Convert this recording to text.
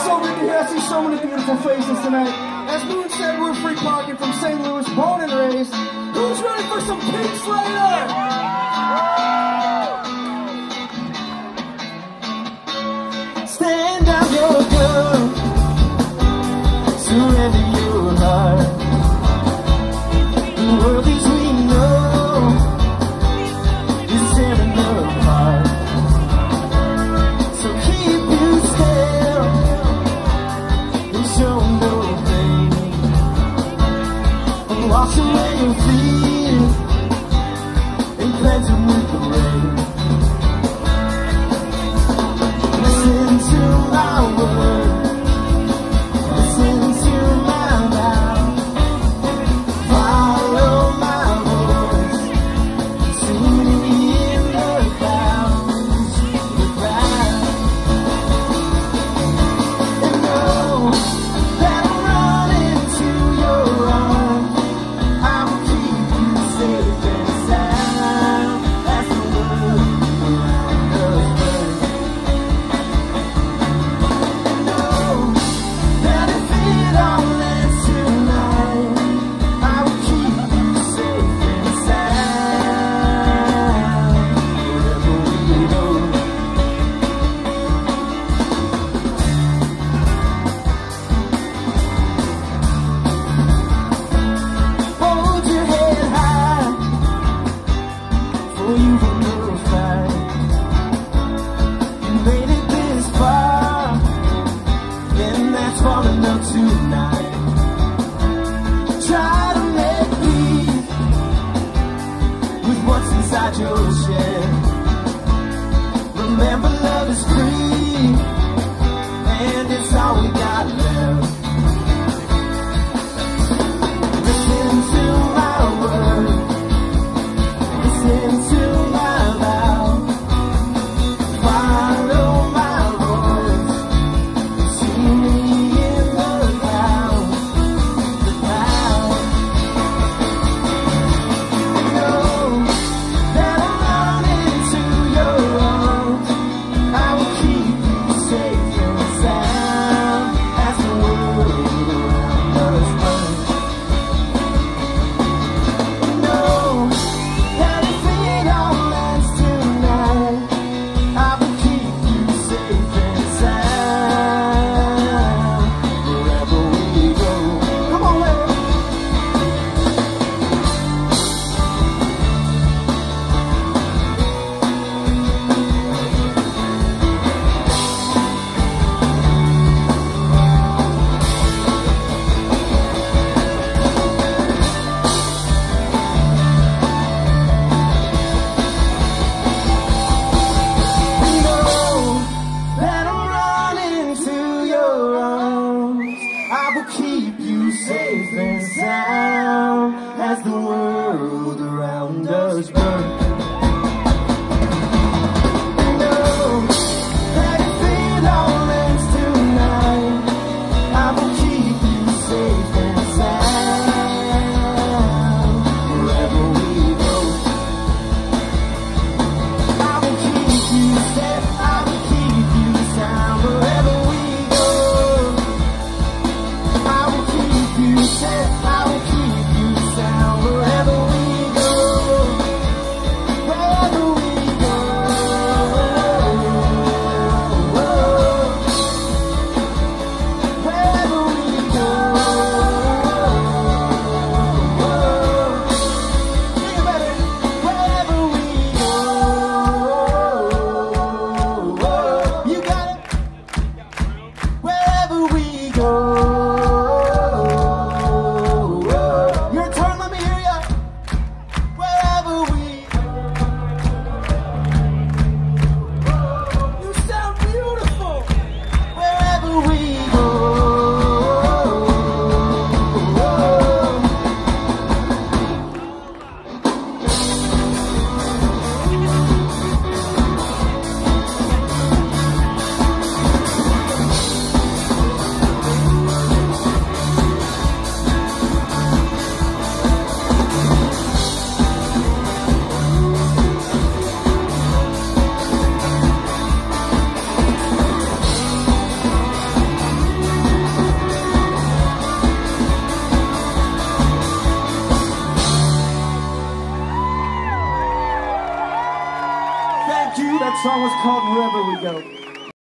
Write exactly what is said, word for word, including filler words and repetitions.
so good to hear. I see so many beautiful faces tonight. As Moon said, we're free parking from Saint Louis, born and raised. Who's ready for some Pink Slayer? Stand down your gun, surrender your heart. The world as we know is tearing apart. So keep you still and show no pain, and wash away your fear and cleanse them with the rain. Listen to my word, listen to my mouth, follow my voice, see me in the clouds, the clouds, and know that I'm running to your arms. I will keep you safe and sound as the world around us burns. Your share. Remember, love is free, and it's all we got left. Listen to my word, listen to my vow, follow my voice, see me in the clouds, the clouds. Keep you safe and sound as the world around us burns. Know that if it all ends tonight, I will keep you safe and sound wherever we go. I will keep you safe, I will keep you sound wherever we go. I will keep you safe, I will keep you sound wherever we go. Thank you. That song was called Wherever We Go.